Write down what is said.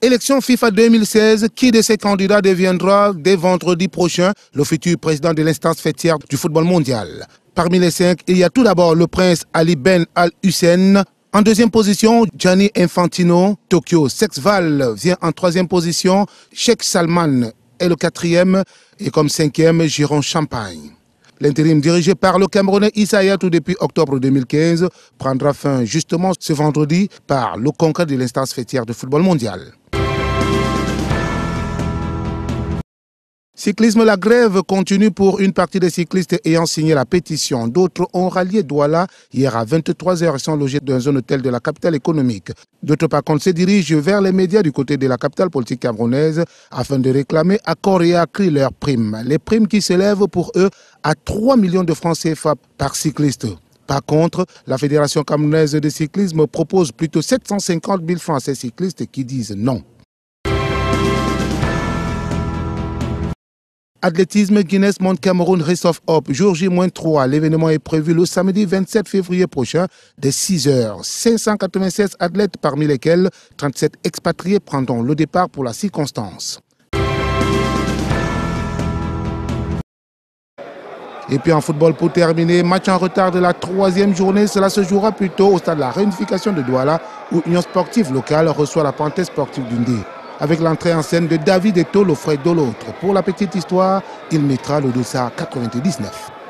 Élection FIFA 2016, qui de ces candidats deviendra dès vendredi prochain le futur président de l'instance fêtière du football mondial? Parmi les 5, il y a tout d'abord le prince Ali Ben Al-Hussein. En deuxième position, Gianni Infantino. Tokyo Sexval vient en troisième position. Sheikh Salman est le quatrième. Et comme cinquième, Giron Champagne. L'intérim dirigé par le Camerounais Issa Hayatou depuis octobre 2015 prendra fin justement ce vendredi par le congrès de l'instance fêtière de football mondial. Cyclisme, la grève continue pour une partie des cyclistes ayant signé la pétition. D'autres ont rallié Douala hier à 23 h et sont logés dans un hôtel de la capitale économique. D'autres par contre se dirigent vers les médias du côté de la capitale politique camerounaise afin de réclamer à corps et à cri leurs primes. Les primes qui s'élèvent pour eux à 3 millions de francs CFA par cycliste. Par contre, la Fédération camerounaise de cyclisme propose plutôt 750 000 francs à ces cyclistes qui disent non. Athlétisme Guinness Mont Cameroun Race of Hope, jour J-3. L'événement est prévu le samedi 27 février prochain dès 6 h. 596 athlètes, parmi lesquels 37 expatriés prendront le départ pour la circonstance. Et puis en football pour terminer, match en retard de la 3e journée. Cela se jouera plutôt au stade de la réunification de Douala où Union sportive locale reçoit la Panthère sportive d'Undé. Avec l'entrée en scène de David Eto'o, le frère de l'autre. Pour la petite histoire, il mettra le dossard 99.